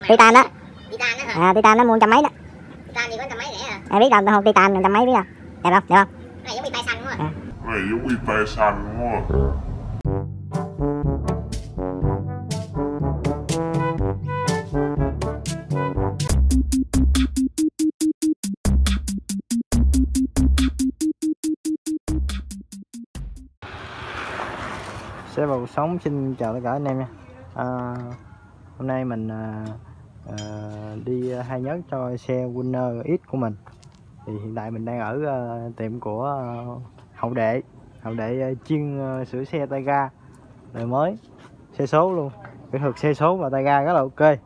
Titan đó. Titan đó hả? À, Titan nó mua trăm mấy đó. Titan thì có trăm mấy rẻ à? Em biết đâu không, Titan trăm mấy biết không? Đẹp không? Đẹp không? Cái này giống bị tay xanh quá. Này giống bị tay xanh quá. Xe vào cuộc sống xin chào tất cả anh em nha. Hôm nay mình đi hai nhớt cho xe Winner X của mình. Thì hiện tại mình đang ở tiệm của Hậu Đệ chuyên sửa xe tay ga đời mới, xe số luôn, kỹ thuật xe số và tay ga rất là ok.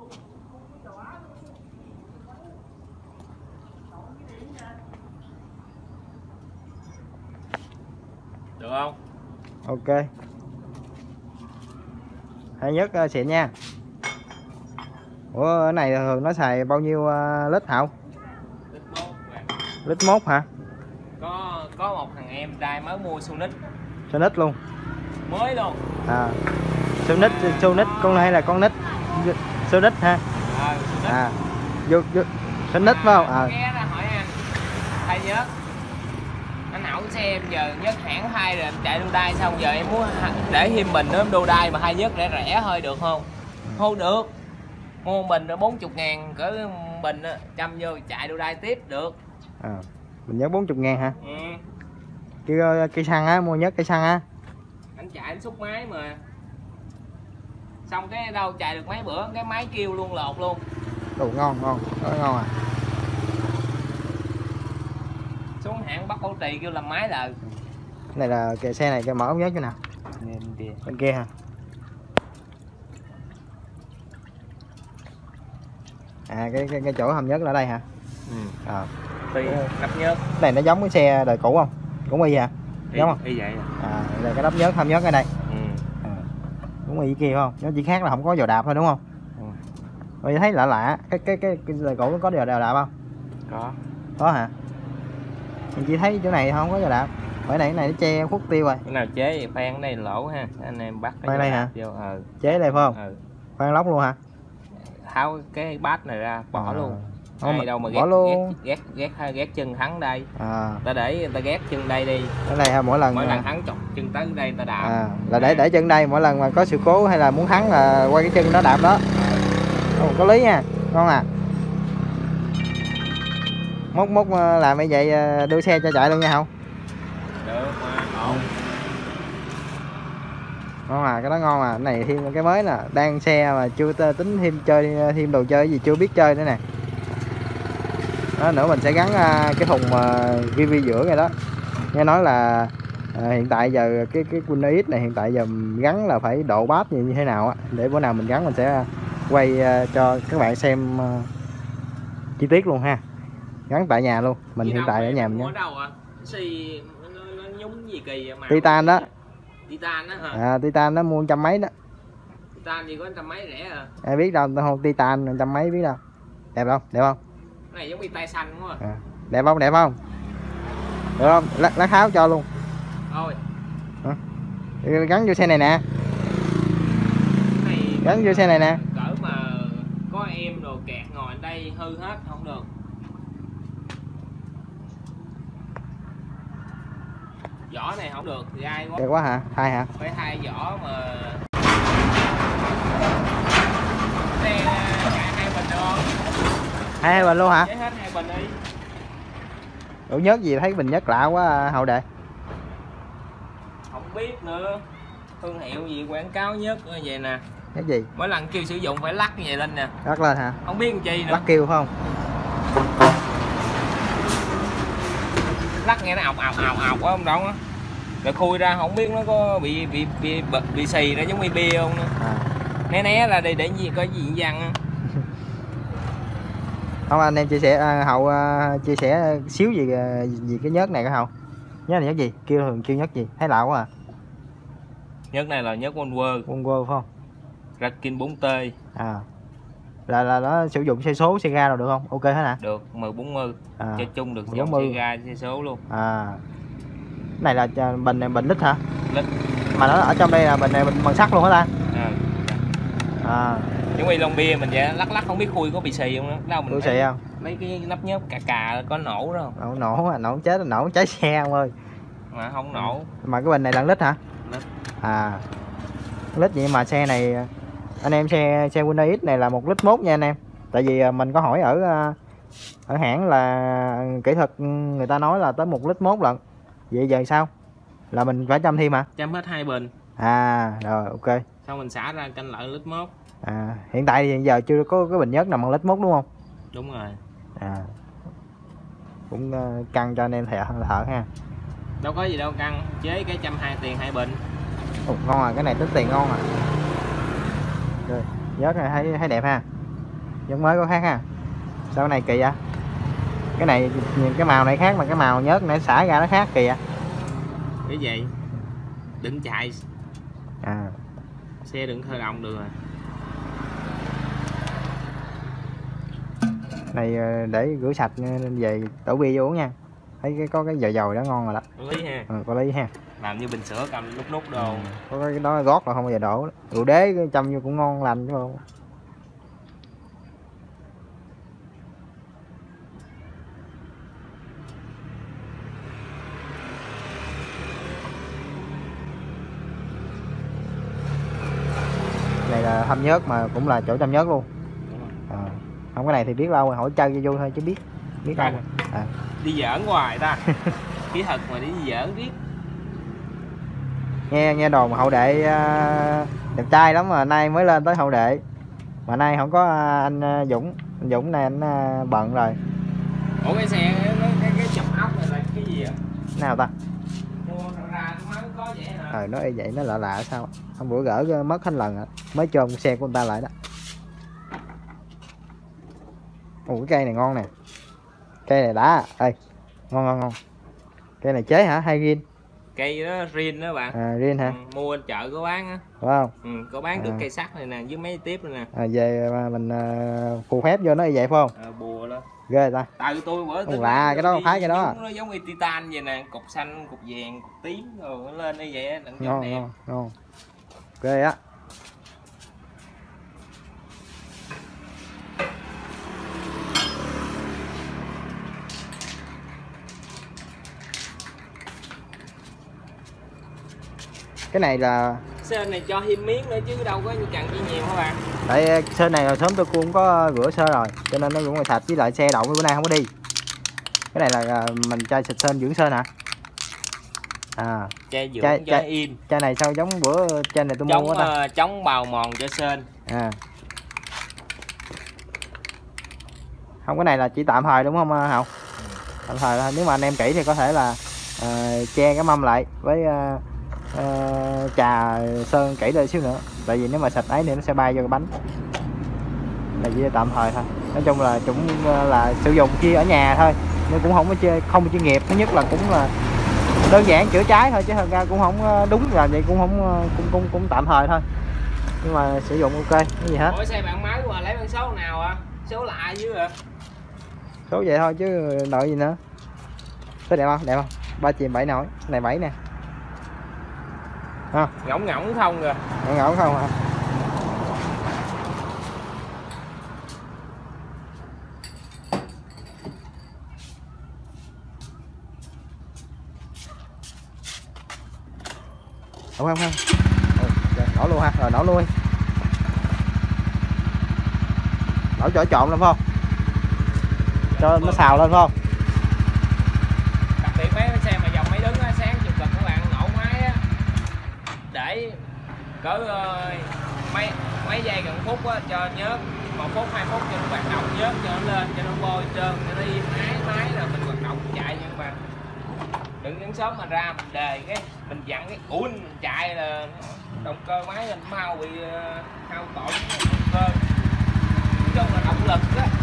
Được không? Ok, hai nhớt xịn nha. Ủa cái này thường nó xài bao nhiêu lít Hậu? Lít 1 hả? Có một thằng em trai mới mua Sonic luôn, mới luôn. Sonic con hay là con nít? Sonic ha. Vô Sonic phải không? Ghé ra hỏi anh thay nhớt, anh hỏi xe em giờ nhớt hãng thay rồi em chạy đu đai, xong giờ em muốn để thêm bình nữa em đu đai mà hai nhớt rẻ thôi được không? Không được, mua bình 40.000 cỡ bình châm vô chạy đu đai tiếp được. Mình nhớ 40.000 hả? Cây xăng á, mua nhớt cây xăng á. Anh chạy anh xúc máy mà, xong cái đâu chạy được mấy bữa cái máy kêu luôn, lột luôn. Đồ ngon à. Xuống hãng bắt bảo trì kêu làm máy lại. Này là cái xe này, cái mở ống nhớt chỗ nào? Bên kia hả? Cái chỗ hầm nhớt là ở đây hả? Nắp nhớt. Cái này nó giống cái xe đời cũ không? Cũng y hả? Giống không? Y vậy. Là cái nắp nhớt, hầm nhớt ở đây. Đúng y kia không? Nó chỉ khác là không có dò đạp thôi đúng không? Tôi thấy lạ. Cái đời cũ nó có dò đạp không? Có hả? Mình chỉ thấy chỗ này không có dò đạp. Bởi này nó che khuất tiêu rồi. Cái nào chế phan cái này lỗ ha, anh em bắt cái đây hả? Vô. Chế đây phải không? Phan lóc luôn hả? Tháo cái bát này ra bỏ luôn. Không, đâu mà bỏ luôn. ghét chân thắng đây. Ta để ta ghét chân đây đi. Cái này ha, mỗi lần thắng chọc chân tới đây ta đạp. Là để chân đây, mỗi lần mà có sự cố hay là muốn thắng là quay cái chân đó đạp đó. Có lý nha, ngon à. Mốt làm như vậy đưa xe cho chạy luôn nha không? Được mà, ổn. Ngon à, cái đó ngon à. Cái này thêm cái mới nè, đang xe mà chưa tính thêm đồ chơi gì chưa biết chơi nữa nè. Đó, nữa mình sẽ gắn cái thùng VV giữa này đó. Nghe nói là hiện tại giờ cái Winner X này hiện tại giờ gắn là phải độ bát như thế nào á, để bữa nào mình gắn mình sẽ quay cho các bạn xem chi tiết luôn ha. Gắn tại nhà luôn, mình hiện tại ở nhà mình nhé. Nó nhúng gì kỳ mà. Titan đó. Titan đó hả? Titan nó mua trăm mấy đó. Titan thì có trăm mấy rẻ à? Ai biết đâu, không Titan trăm mấy biết đâu. Đẹp không? Đẹp không? Cái này giống bị tay xanh quá. Đẹp không? Đẹp không? Được không? Lát tháo cho luôn. Thôi. Gắn vô xe này nè. Gắn vô xe này nè. Cỡ mà có em đồ kẹt ngồi đây hư hết không được. Vỏ này không được thì ai quá. Kẹt quá hả? Thay hả? Phải thay vỏ mà. Đây chạy 2 bình được không? 2 bình luôn hả? Chạy hết 2 bình đi. Ủa nhớt gì thấy bình nhớt lạ quá Hậu Đệ. Không biết nữa. Thương hiệu gì quảng cáo nhất như vậy nè. Cái gì? Mỗi lần kêu sử dụng phải lắc như vậy lên nè. Lắc lên hả? Không biết làm chi nữa. Lắc kêu phải không? Lắc nghe nó ọc quá không đâu á. Rồi khui ra không biết nó có bị xì ra giống như bia không nữa. Né ra đi để gì có gì văng. Không, anh em chia sẻ Hậu chia sẻ xíu gì cái nhớt này cái Hậu. Nhớt này nhớt gì? Thường kêu nhớt gì? Thấy lạ quá à. Nhớt này là nhớt Wonder phải không? Rakin 4T. Là nó sử dụng xe số, xe ga rồi được không? Ok hết hả? Được, M40. Cho chung được dùng xe ga, xe số luôn. Cái này là bình lít hả? Lít. Mà nó ở trong đây là bình này bình bằng sắt luôn hả ta? Giống như lon bia mình vậy lắc không biết khui có bị xì không đó. Đâu mình Khui xì không? Mấy cái nắp nhớp cà có nổ đó không? Nổ chết, nổ cháy xe ông ơi. Mà không nổ. Mà cái bình này là lít hả? Lít. À, lít vậy mà xe này anh em, xe Hyundai X này là 1 lít mốt nha anh em. Tại vì mình có hỏi ở hãng là kỹ thuật người ta nói là tới 1 lít mốt lận. Vậy giờ sao? Là mình phải châm thêm hả? Châm hết 2 bình. À rồi, ok. Xong mình xả ra canh lại lít mốt. À, hiện tại thì giờ chưa có cái bình nhớt nằm bằng lít mốt đúng không? Đúng rồi. À, cũng căng cho anh em thợ ha. Đâu có gì đâu căng, chế cái 120 tiền 2 bình. Ồ, ngon à, cái này tính tiền ngon à. Rồi, nhớt này thấy đẹp ha. Giống mới có khác ha. Sao cái này kỳ vậy? Cái này nhìn cái màu này khác mà cái màu nhớt này xả ra nó khác kỳ vậy. Cái gì? Đừng chạy. À, Xe đừng khởi động được rồi. này để rửa sạch về đổ bia vô uống nha. Thấy có cái dầu đó ngon rồi đó. Có lý ha. Có lý ha. Làm như bình sữa cầm nút đồ. Có cái đó gót là không bao giờ đổ. Rượu đế châm vô cũng ngon lành chứ không. Này là hâm nhớt mà cũng là chỗ châm nhớt luôn. Không, cái này thì biết lâu rồi, hỏi chơi cho vui thôi chứ biết lâu rồi. À. Đi giỡn hoài ta. Kỹ thuật mà đi giỡn biết. Nghe đồn mà hậu đệ đẹp trai lắm mà nay mới lên tới hậu đệ. Mà nay không có anh Dũng này anh bận rồi. Ủa cái xe cái chọc ốc này là cái gì vậy? Nào ta? Mua ra mới có vậy hả? Nó vậy nó lạ sao? Hôm bữa gỡ mất hết lần mới chôn xe của người ta lại đó. Ủa cái cây này ngon nè. Cây này đá. Ê, ngon. Cây này chế hả hay riêng? Cây đó riêng đó bạn. À, riêng hả? Mua ở chợ có bán á. Phải không? Có bán được cây sắt này nè với mấy tiếp này nè. Về mà mình phù phép vô nó như vậy phải không? Bùa đó. Ghê ta. Tại tôi bữa lạ cái đó phái cái đó. Nó giống như titan vậy nè, cục xanh, cục vàng, cục tím rồi nó lên như vậy á, ngon. Ghê á. Cái này là sơn này cho thêm miếng nữa chứ đâu có cần gì nhiều hả bạn? tại sơn này hồi sớm tôi cũng có rửa sơ rồi cho nên nó cũng là sạch, với lại xe đậu bữa nay không có đi. Cái này là mình chai xịt sơn dưỡng sơn hả? À, chai dưỡng cho im. Chai này sao giống bữa chai này tôi mua đó. Chống bào mòn cho sơn. À. Không, cái này là chỉ tạm thời đúng không Hậu? Tạm thời là nếu mà anh em kỹ thì có thể là che cái mâm lại với trà sơn kỹ lên xíu nữa, tại vì nếu mà sạch ấy thì nó sẽ bay vô cái bánh. Là chỉ tạm thời thôi, nói chung là cũng là sử dụng chi ở nhà thôi, nhưng cũng không có chơi không chuyên nghiệp. Thứ nhất là cũng là đơn giản chữa cháy thôi chứ thật ra cũng không đúng, là vậy cũng không cũng tạm thời thôi, nhưng mà sử dụng ok cái gì hết. Ủa xe bạn máy mà lấy con số nào à? Số lạ dữ à? Số vậy thôi chứ đợi gì nữa. Số đẹp không? Đẹp không? 3 chìm 7 nổi, này 7 nè. Ngỗng không rồi. Ngỗng không hả? Không. Nổ luôn ha, rồi nổ luôn. Nổ cho trộn lên phải không? Cho nó xào lên phải không? Đặc biệt mấy xe mà dòng máy đứng á, sáng chụp cực các bạn nổ máy á, để cỡ mấy giây gần phút á cho nhớt, 1 phút 2 phút cho nó hoạt động nhớt, cho nó lên, cho nó bôi trơn, cho nó im máy rồi mình hoạt động chạy. Nhưng mà đừng đến sớm mà ra mình đề cái mình dặn cái ủi mình chạy là động cơ máy mình mau bị hao tổn động cơ. Nói chung là động lực á.